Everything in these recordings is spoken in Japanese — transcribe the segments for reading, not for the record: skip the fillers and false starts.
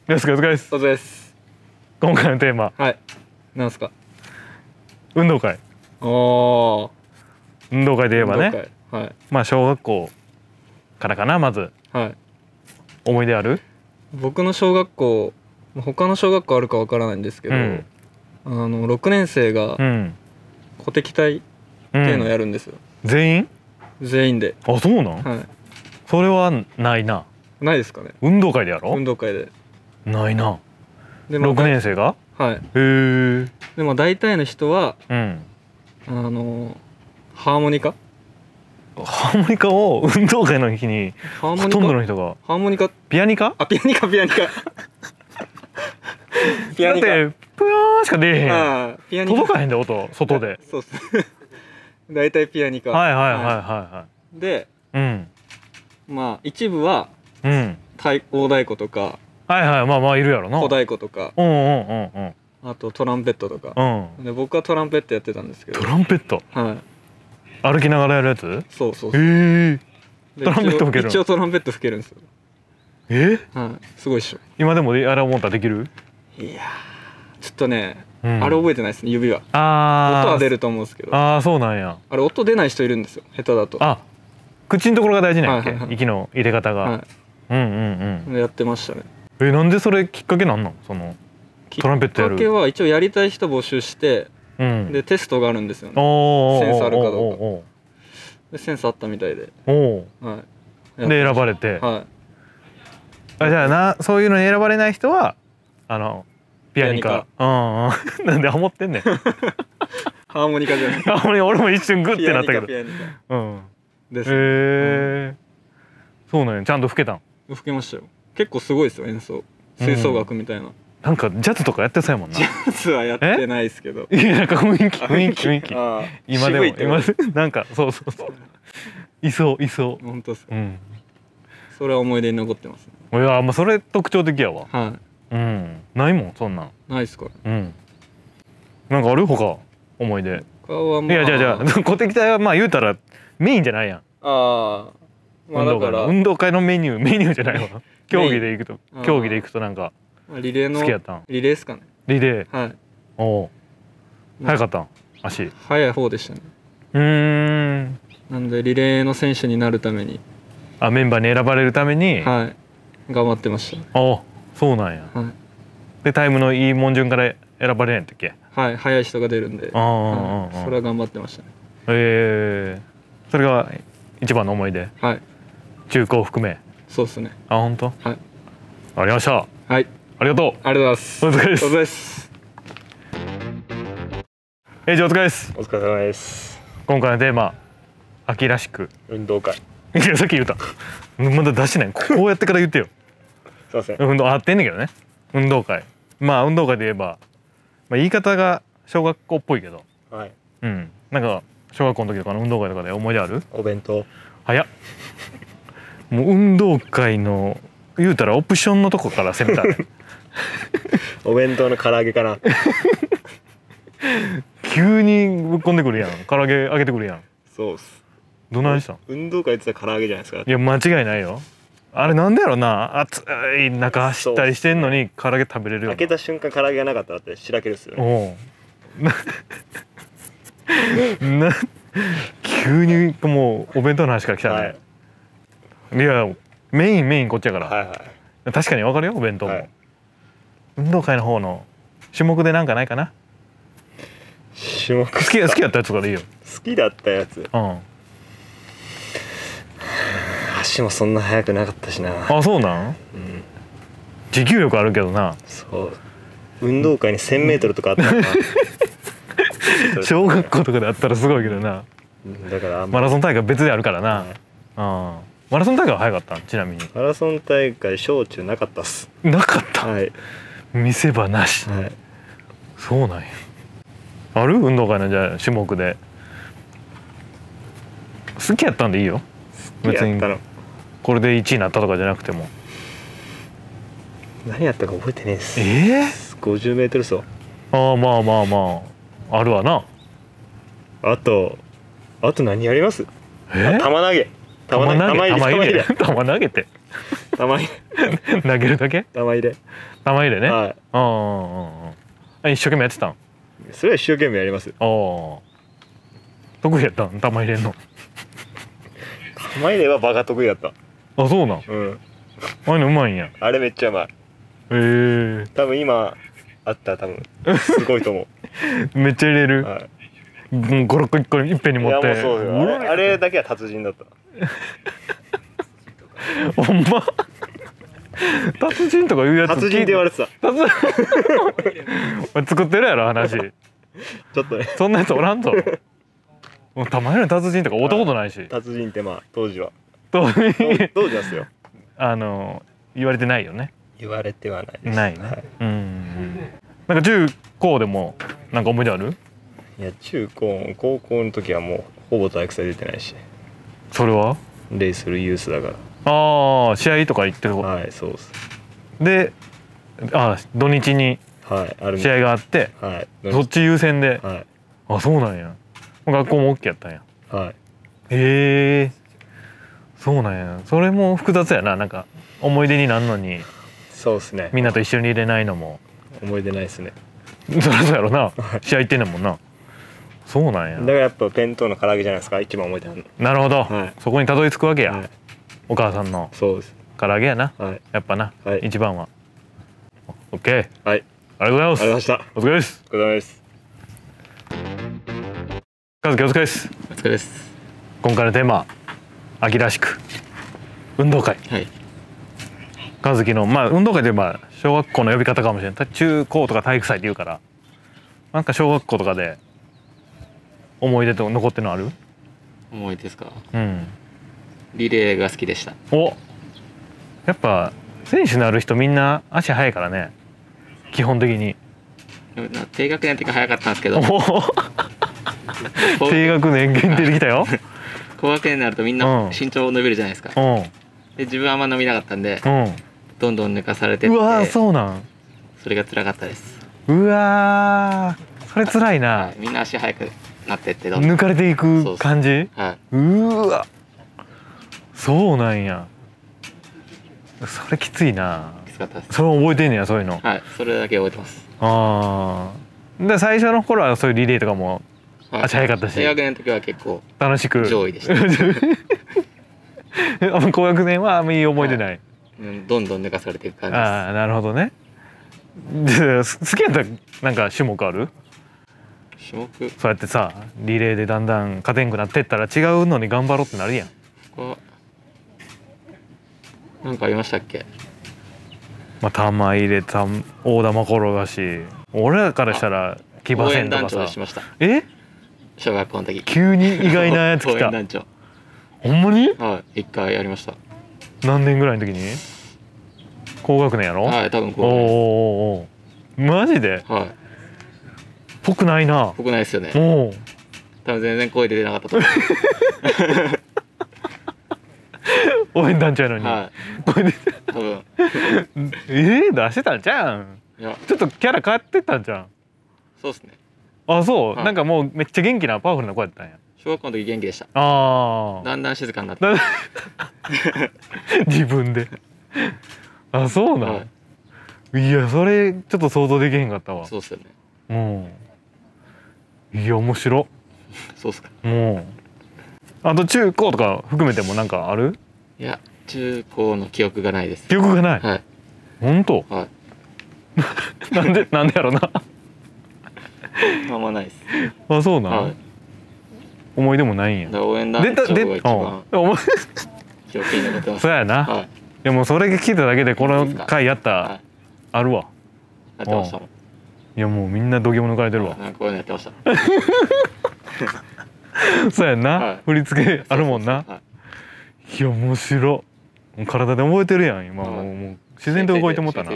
よろしくお疲れです。 お疲れです。 今回のテーマ、 はい。なんすか。 運動会。 おー。 運動会で言えばね、 運動会。はい。 まあ小学校からかな、まずはい。 思い出ある？ 僕の小学校、他の小学校あるかわからないんですけど、6年生が鼓笛隊っていうのをやるんですよ。 全員？ 全員で。 あ、そうなん？ はい。 それはないな。 ないですかね。 運動会でやろ？ 運動会で。 ないな。 で、 6年生が？ はい。 へえ。 でも大体の人は、ハーモニカハーモニカを運動会の日にほとんどの人が。 ハーモニカピアニカ？ あ、ピアニカピアニカピアニカ。 だってプヨーンしか出えへん。 ピアニカ届かへんで音、外で。 そうっす大体ピアニカ。 はいはいはいはい。で、 い。 まあ一部は大太鼓とか、 はいはい、まあまあいるやろな。 小太鼓とか、あとトランペットとか。で、僕はトランペットやってたんですけど。 トランペット？はい。歩きながらやるやつ？ そうそう。 トランペット吹ける？ 一応トランペット吹けるんですよ。はい。すごいっしょ。 今でもやろう思ったらできる？ いやー、ちょっとね、あれ覚えてないですね、指は。音は出ると思うんですけど。 ああ、そうなんや。 あれ音出ない人いるんですよ、下手だと。 あ、口のところが大事なんやっけ、息の入れ方が。やってましたね。 なんでそれきっかけなんの？そのトランペットやる。 きっかけは一応やりたい人募集して、でテストがあるんですよね。センスあるかどうか。でセンスあったみたいで。 はい。で選ばれて。はい。あ、じゃあそういうのに選ばれない人はピアニカ。なんでハモってんねん。ハーモニカじゃない。ハーモニカ、俺も一瞬グッてなったけど。 ピアニカ。 です。へえ。そうなんや。ちゃんと吹けたん？ 吹けましたよ。結構すごいですよ、演奏。吹奏楽みたいな。 なんかジャズとかやってそうやもんな。 ジャズはやってないですけど。 いや、なんか雰囲気。今でもなんかそう。いそう。 本当ですか。それは思い出に残ってますね。 いや、まあそれ特徴的やわ。 はい。 ないもんそんなん。 ないっすか。 なんかある他思い出。 いや、じゃあ鼓笛隊はまあ言うたらメインじゃないやん。 まあだから運動会のメニューじゃないわ。競技で行くとなんかリレーの好きやったん？ リレーっすかね。 リレー。 はい。 おお。早かったん？足。 早い方でしたね。なんでリレーの選手になるために。 メンバーに選ばれるために。 はい。頑張ってました。 お、そうなんや。でタイムのいいもん順から選ばれないんだっけ？ はい、早い人が出るんで。それは頑張ってましたね。 それが一番の思い出。はい。中高含め。 そうですね。 あ、本当？はい。ありました。 はい。 ありがとう。 ありがとうございます。 お疲れです。 お疲れです。 お疲れです。 お疲れ様です。 今回のテーマ、秋らしく運動会。 いや、さっき言った。まだ出してない。こうやってから言ってよ。 すいません。 運動合ってんねんけどね。運動会。まあ運動会で言えば、言い方が小学校っぽいけど。はい。なんか小学校の時とかの運動会とかで思い出ある？ お弁当。 早っ。もう運動会の言うたらオプションのとこから攻めたね。 お弁当の唐揚げかな。 急にぶっこんでくるやん。唐揚げあげてくるやん。 そうっす。 どないしたん？ 運動会って言ったら唐揚げじゃないですか。 いや、間違いないよ。あれなんだろうな、暑い中走ったりしてんのに唐揚げ食べれるよ。 開けた瞬間唐揚げがなかったらってしらけるっすよね。 急にもうお弁当の話から来たね。いや、メインこっちやから。確かに分かるよ、お弁当も。運動会の方の種目でなんかないかな。 種目好きやったやつとかでいいよ。 好きだったやつ。足もそんな速くなかったしな。 あ、そうなん？持久力あるけどな。 そう。運動会に1000mとかあったな。 小学校とかであったらすごいけどな。 だからマラソン大会別であるからな。マラソン大会は早かった？ちなみに。 マラソン大会小中なかったっす。 なかった。 はい。 見せ場なし。はい。そうなんや。ある？運動会のじゃあ種目で。好きやったんでいいよ。別にこれで1位になったとかじゃなくても。 何やったか覚えてねえです。50m走。 ああ、まああるわな。 あと何やります？玉投げ。 玉投げて玉入れ投げるだけ？ 玉入れ玉入れね。 はい。 一生懸命やってたん？ それは一生懸命やります。 得意やったん？玉入れんの。 玉入れはバカ得意だった。 あ、そうなん。 うん。 ああいうのうまいんや。 あれめっちゃうまい。多分今あったら多分すごいと思う。めっちゃ入れる。 はい。 もう5、6個1個いっぺんに持って。 いやもうそうよ。あれだけは達人だった。 ほんま。達人とかいうやつ。 達人って言われてた。 作ってるやろ話。ちょっとね。 そんなやつおらんぞ。もう玉入れの達人とか会ったことないし。 達人ってまあ当時は。 当時はすよ。 言われてないよね。 言われてはないです。 ないね。なんか中高でもなんか思い出ある？ いや中高高校の時はもうほぼ体育祭出てないし。 それは？ レイするユースだから。 ああ、試合とか行ってる。 はい、そうです。 で、土日に試合があって、そっち優先で。 はい。 あ、そうなんや。学校も OK やったんや。 はい。 そうなんや。それも複雑やな。なんか思い出になるのに。 そうですね。 みんなと一緒に入れないのも。 思い出ないですね。 そりゃそうやろな。試合行ってんねんもんな。そうなんや。 だからやっぱ弁当の唐揚げじゃないですか。一番思い出あるの。 なるほど。そこにたどり着くわけや。お母さんの。 そうです。 唐揚げやな。やっぱな。一番は。OK。 はい。 ありがとうございます。 ありがとうございました。 お疲れです。 お疲れ様です。 和樹お疲れです。 お疲れです。 今回のテーマ、秋らしく運動会。 はい。 和樹の運動会といえば小学校の呼び方かもしれない。中高とか体育祭って言うから、なんか小学校とかで思い出と残ってるのある？ 思い出ですか？ うんリレーが好きでした。 やっぱ選手になる人みんな足速いからね、基本的に。 低学年っていうか早かったんですけど低学年限定できたよ。 高学年になるとみんな身長伸びるじゃないですか。で自分はあんま伸びなかったんで、どんどん抜かされてって。 うわー、そうなん。 それが辛かったです。 うわー、それ辛いな。 みんな足速くなってって抜かれていく感じ。うわ、そうなんや。それきついな。 きつかったです。 それ覚えてんねや、そういうの。 はい、それだけ覚えてます。 で最初の頃はそういうリレーとかも足早かったし、 低学年の時は結構楽しく上位でした。 高学年はあんまり覚えてない。 どんどん抜かされていく感じです。 ああ、なるほどね。好きやったらなんか種目ある？ 種目？ そうやってさ、リレーでだんだん勝てんくなってったら違うのに頑張ろうってなるやん。 なんかありましたっけ？ 玉入れた、大玉転がし、俺らからしたら騎馬戦とかさ。 応援団長しました。小学校の時。 急に意外なやつ来た。 応援団長。 ほんまに？ はい、一回やりました。 何年ぐらいの時に？高学年やろ？ はい、多分高学年。マジで？ はい。 ぽくないな。 ぽくないですよね。多分全然声出てなかったと思う。 応援団長やのに。 はい。 声出て。 多分。 出してたんじゃん。 いや。 ちょっとキャラ変わってたんじゃん。 そうですね。 あ、そう。なんかもうめっちゃ元気なパワフルな子やったんや。 小学校の時元気でした。だんだん静かになって。 自分で。あ、そうなの。いや、それちょっと想像できへんかったわ。 そうっすよね。 いや、面白。 そうっすか。 あと中高とか含めてもなんかある？ いや、中高の記憶がないです。 記憶がない？ はい。 本当？ はい。 なんでやろな。 あんまないです。 あ、そうなの。思い出もないんや。 応援団長が一番記憶に残ってます。 そうやな。でもそれ聞いただけでこの回やったあるわ。 やってましたもん。 いや、もうみんな度肝抜かれてるわ。 なんかこういうのやってました。 そうやんな。振り付けあるもんな。いや、面白い。体で覚えてるやん今。もう自然と動いてもったな。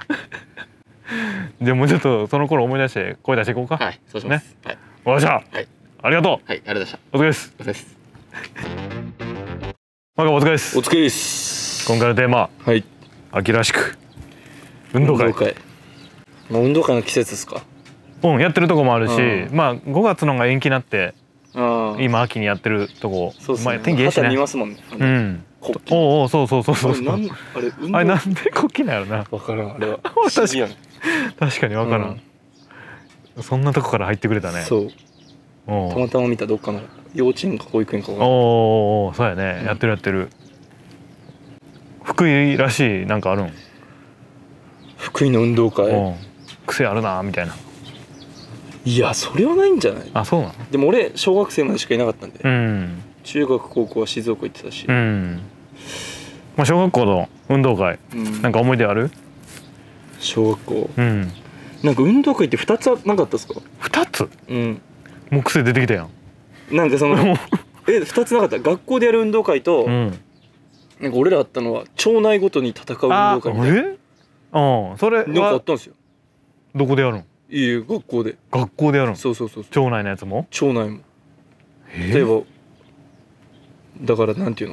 じゃあもうちょっとその頃思い出して声出していこうか。 はい、そうします。 ね。おっしゃ。ありがとう。 はい、ありがとうございました。 お疲れです。 お疲れです。 お疲れです。 お疲れです。 今回のテーマ。はい。秋らしく運動会。 もう運動会の季節ですか？ やってるとこもあるし、5月のが延期になって今秋にやってるとこ。 そうですね。 天気いいしね。 見ますもんね。 国旗。 おお、そうそうそうそう。 あれなんで国旗なんやろな。 わからん、あれは。 確かにわからん。そんなとこから入ってくれたね。 そう。たまたま見たどっかの幼稚園か保育園か。 おお、そうやね。やってるやってる。福井らしいなんかあるん？ 福井の運動会。 癖あるなみたいな。 いや、それはないんじゃない？ あ、そうなの？ でも俺小学生までしかいなかったんで。 うん。 中学高校は静岡行ってたし。 うん。まあ小学校の運動会、なんか思い出ある？ 小学校。 うん。 なんか運動会って2つなかったですか ？2つ？ うん。 もう癖出てきたやん。 なんかその2つなかった。学校でやる運動会と、なんか俺らあったのは町内ごとに戦う運動会みたいな。それなんかあったんですよ。 どこでやるん？ いい学校で。 学校でやるん？ そうそうそう。 町内のやつも？ 町内も。例えばだからなんていうの？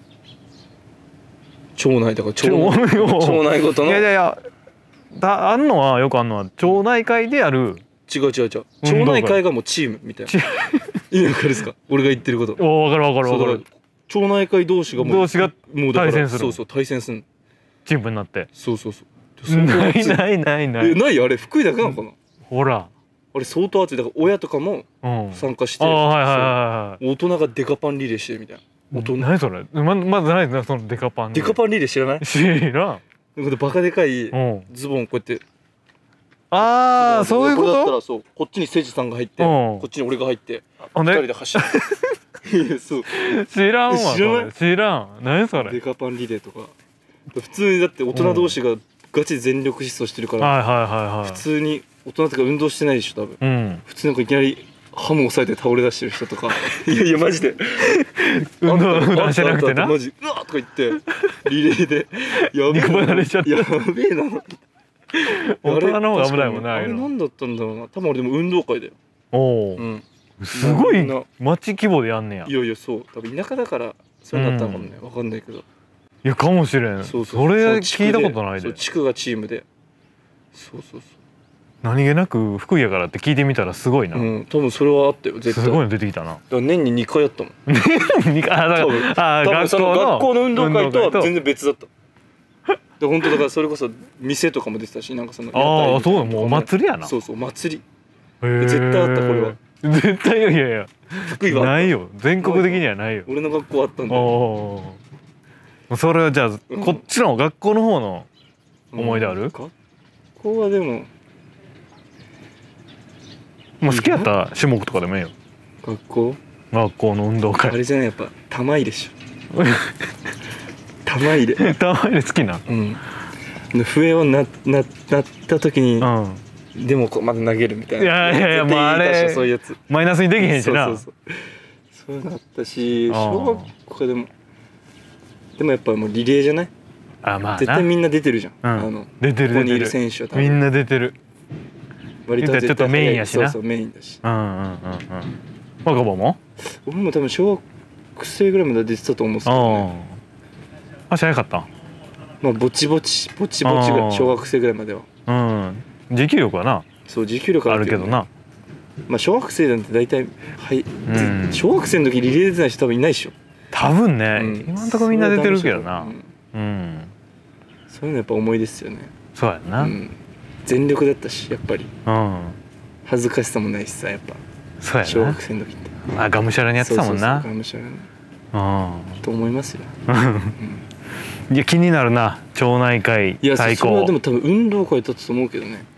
町内だから町内ごとの。 いやいやあんのはよくあんのは町内会でやる。 違う。町内会がもうチームみたいな。いいわかるですか？俺が言ってること。 わかる。 町内会同士がもう対戦する。 そうそう対戦する。 チームになって。 そう。 ないないあれ福井だけなのかな？ ほら。 あれ相当熱いだから親とかも参加して。大人がデカパンリレーしてるみたいな。 何それ？まずないなそのデカパン。 デカパンリレー知らない？ 知らん。 なんかバカでかいズボンこうやって。 ああ、そういうこと？ だったらそうこっちにせじさんが入ってこっちに俺が入って2人で走る。そう知らんわ。知らん。何それ？ デカパンリレーとか普通にだって大人同士がガチ全力疾走してるから普通に大人とか運動してないでしょ多分。普通なんかいきなりハム押さえて倒れ出してる人とか。いやマジで運動してなくてな。 マジうわーとか言ってリレーでやべえな。 大人の方が危ないもんな。 あれ何だったんだろうな。多分俺でも運動会だよ。 すごい町規模でやんねや。 いやそう多分田舎だからそうなったのかもね。分かんないけど。 いやかもしれん。それ聞いたことないで。 地区がチームで。そう。 何気なく福井やからって聞いてみたらすごいな。 多分それはあったよ絶対。 すごいの出てきたな。 だから年に2回やったもん。 2回。多分学校の運動会とは全然別だった。で本当だからそれこそ店とかも出てたしなんかそのそうもうお祭りやな。 そう祭り。絶対あったこれは。 絶対いや福井はないよ。全国的にはないよ。 俺の学校あったんだ。 それはじゃあこっちの学校の方の思い出ある？ 学校はでも好きやった種目とかでもいいよ。学校の運動会。 あれじゃないやっぱ玉入れでしょ。玉入れ好きな。 笛をなった時にでもまだ投げるみたいな。 いやもうあれそういうやつマイナスにできへんしな。 そういうのあったし小学校でもやっぱもうリレーじゃない？絶対みんな出てるじゃん。 出てるここにいる選手はみんな出てる。 割とちょっとメインやしな。 そうメインだし。 若葉も？ 俺も多分小学生ぐらいまで出てたと思うんですけどね。 足早かった？ まあぼちぼちぐらい小学生ぐらいまでは。 持久力はな。 そう持久力あるけどな。 まあ小学生なんて大体小学生の時リレー出てない人多分いないでしょ。 多分ね今んとこみんな出てるけどな。 そういうのやっぱ思い出ですよね。 そうやな。 全力だったしやっぱり恥ずかしさもないしさやっぱそうやな小学生の時ってがむしゃらにやってたもんな。 がむしゃらにと思いますよ。 いや気になるな町内会対抗。 それはでも多分運動会だったと思うけどね。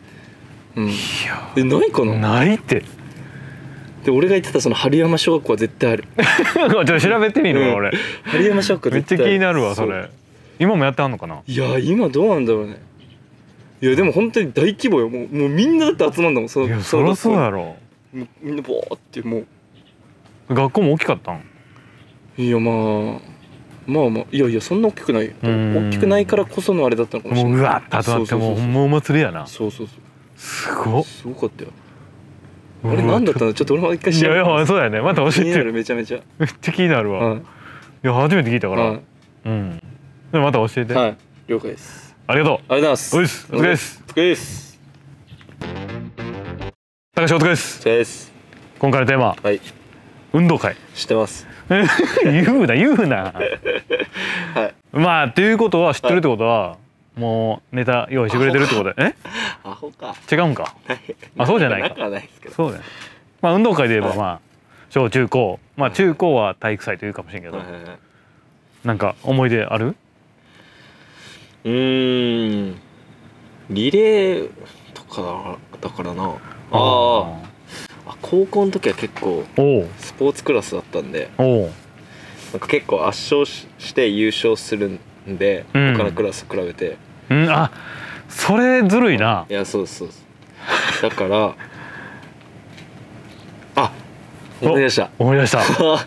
ないかな。 ないってで俺が言ってたその春山小学校は絶対ある。 ちょっと調べてみるわ俺。 春山小学校めっちゃ気になるわそれ。今もやってはんのかな。 いや今どうなんだろうね。いやでも本当に大規模よ。もうみんなだって集まんだもん。 そりゃそうやろ。 みんなボーってもう。学校も大きかったん？ いやまあいやそんな大きくないよ。大きくないからこそのあれだったのかもしれない。 もううわっと集まってもうお祭りやな。 そうすごかったよ。あれ何だったの？ちょっと俺も一回調べて。 いやそうやね。また教えて。 気になるめちゃめちゃ。 めっちゃ気になるわ。いや初めて聞いたから。でまた教えて。 はい了解です。 ありがとう。 ありがとうございます。 お疲れです。 お疲れです。 高橋お疲れです。 お疲れです。 今回のテーマ。 はい。 運動会してます。 言うな言うな。 はい。 まあっていうことは知ってるってことは、もうネタ用意してくれてるってことで、 アホか。 違うんか。あ、そうじゃないか。 なくはないですけど。 そうだよ。まあ運動会で言えばまあ小中高、まあ中高は体育祭というかもしれんけど、なんか思い出ある？ リレーとかだからな。高校の時は結構スポーツクラスだったんで、なんか結構圧勝して優勝するんで、他のクラスと比べて。 あ、それずるいな。 いや、そうそうそう。だから思い出した。 思い出した。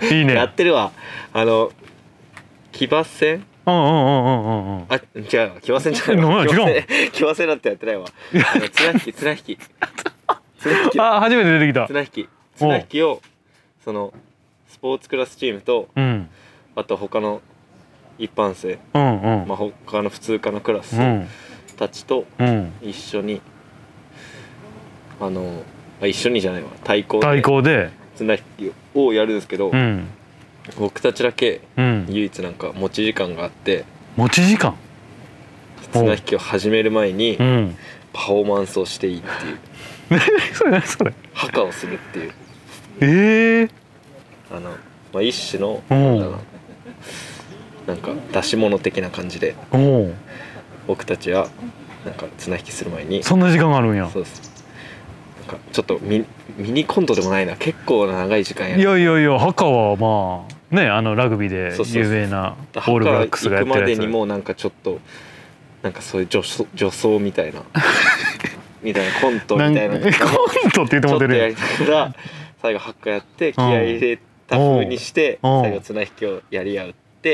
いいね。 やってるわ。騎馬戦？違う、騎馬戦じゃないわ。騎馬戦なんてやってないわ。綱引き。 あ、初めて出てきた。 綱引きをそのスポーツクラスチームと、あと他の一般生、まあ他の普通科のクラスたちと一緒に、一緒にじゃないわ、対抗で綱引きをやるんですけど、僕たちだけ唯一なんか持ち時間があって、綱引きを始める前にパフォーマンスをしていいっていう。 それハカをするっていう。まあ一種のなんか出し物的な感じで、僕たちはなんか綱引きする前に。 そんな時間があるんや。 そうです。なんかちょっとミニコントでもないな、結構な長い時間やる。 いやハカはまあね、ラグビーで有名なオールブラックスがやってるやつ。 行くまでにもなんかちょっとなんかそういう助走みたいなコントみたいな、コントって言っても出るやりながら最後ハッカやって気合い入れた風にして最後綱引きをやり合うって、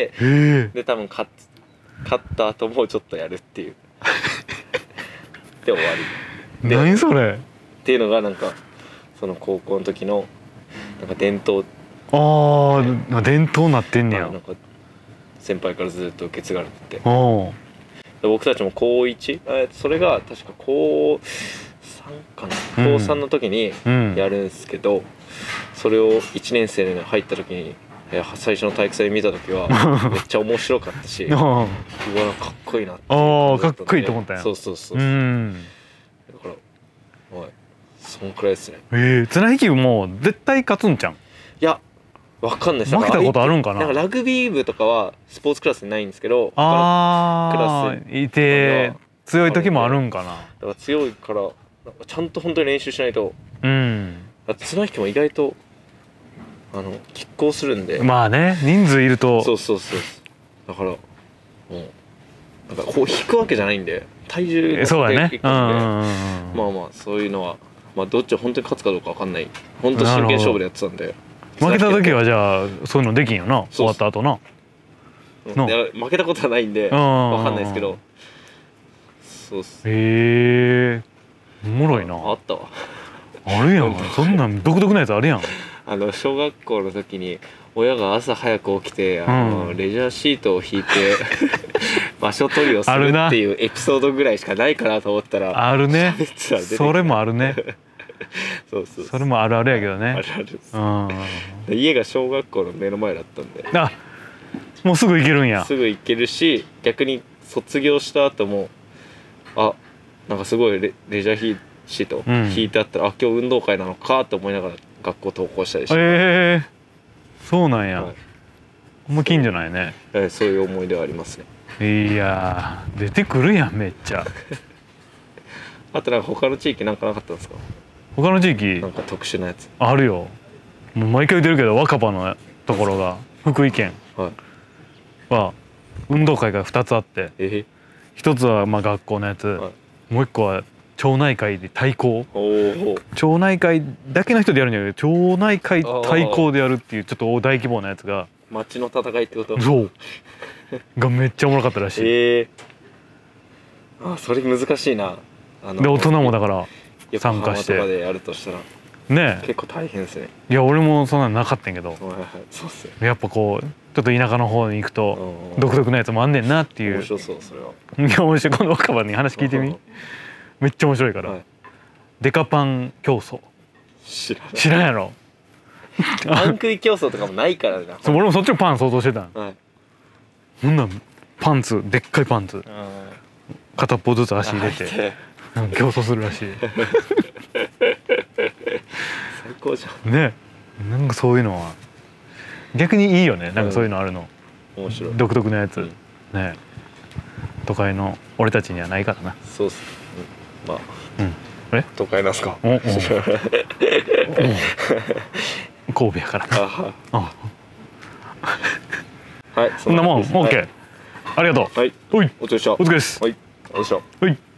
で多分勝った後もちょっとやるっていうで終わり。 何それっていうのがなんかその高校の時のなんか伝統。 伝統になってんねや。 なんか先輩からずっと受け継がれてて、僕たちも高1、それが確か高3かな、高3の時にやるんですけど、それを1年生で入った時に最初の体育祭見た時はめっちゃ面白かったしうわかっこいいなって、 かっこいいと思ったんや。 そうだからそんくらいですね。 綱引きも絶対勝つんちゃん。 いや、わかんないです。 負けたことあるんかな。 なんかラグビー部とかはスポーツクラスにないんですけど、他のクラスいて強い時もあるんかな。だから強いからなんかちゃんと本当に練習しないと。綱引きも意外と拮抗するんで。 まあね、人数いると。 そうだからもうなんかこう引くわけじゃないんで、体重そうだね。 まあそういうのはまあどっち本当に勝つかどうかわかんない。本当真剣勝負でやってたんで。 負けた時はじゃあそういうのできんよな、終わった後な。 負けたことはないんでわかんないですけど。そうっす。 おもろいな。 あったわ。 あるやん。そんなん独特なやつあるやん。 小学校の時に親が朝早く起きてレジャーシートを引いて場所取りをするっていうエピソードぐらいしかないかなと思ったらあるね。それもあるね。それもあるあるやけどね。 あるある。家が小学校の目の前だったんで。 もうすぐ行けるんや。 すぐ行けるし、逆に卒業した後もなんかすごいレジャーシート引いてあったら、今日運動会なのかと思いながら学校登校したりして。 そうなんや。もう近所ないね。 そういう思い出はありますね。いや出てくるやんめっちゃ。 あとなんか他の地域なんかなかったんですか？ 他の地域なんか特殊なやつあるよ。もう毎回言ってるけど、若葉のところが福井県は運動会が2つあって、1つはまあ学校のやつ、もう1個は町内会で対抗。町内会だけの人でやるんじゃなくて、町内会対抗でやるっていうちょっと大規模なやつが。 町の戦いってこと？ そうがめっちゃおもろかったらしい。 それ難しいな。 で大人もだから参加して。 横浜とかでやるとしたらね、 結構大変ですね。 いや俺もそんなのなかったんやけど、 そうっすよ。 やっぱこうちょっと田舎の方に行くと独特なやつもあんねんなっていう。 面白そう。それは。 いや面白い。この若葉に話聞いてみ。めっちゃ面白いから。デカパン競争。知らんやろ。 パン食い競争とかもないからな。 そう、俺もそっちのパン想像してたん。 はい。 ほんなんパンツ、でっかいパンツ、片っぽずつ足入れて競争するらしい。 最高じゃんね。なんかそういうのは逆にいいよね。なんかそういうのあるの、 面白い、 独特なやつ、ね。都会の俺たちにはないからな。 そうっす、まあ、都会なんすか。 神戸やからな。 はい、 そんなもん。オッケー、ありがとう。 はい、 おい、 お疲れ様でした。 お疲れです。 はい、お疲れ様でした。 はい。